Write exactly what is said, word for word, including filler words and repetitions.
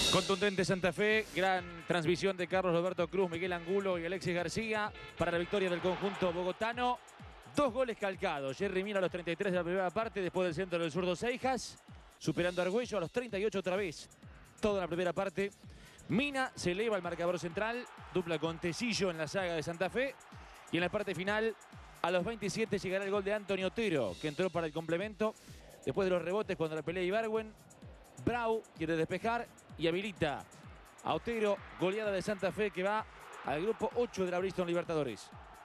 Contundente Santa Fe, gran transmisión de Carlos Roberto Cruz, Miguel Angulo y Alexis García para la victoria del conjunto bogotano. Dos goles calcados. Jerry Mina a los treinta y tres de la primera parte, después del centro del zurdo Seijas, superando a Argüello a los treinta y ocho otra vez. Toda la primera parte. Mina se eleva al marcador central, dupla con Tecillo en la saga de Santa Fe. Y en la parte final, a los veintisiete llegará el gol de Antonio Otero, que entró para el complemento. Después de los rebotes cuando la pelea Ibargüen, Brau quiere despejar y habilita a Otero, goleada de Santa Fe que va al grupo ocho de la Bristol Libertadores.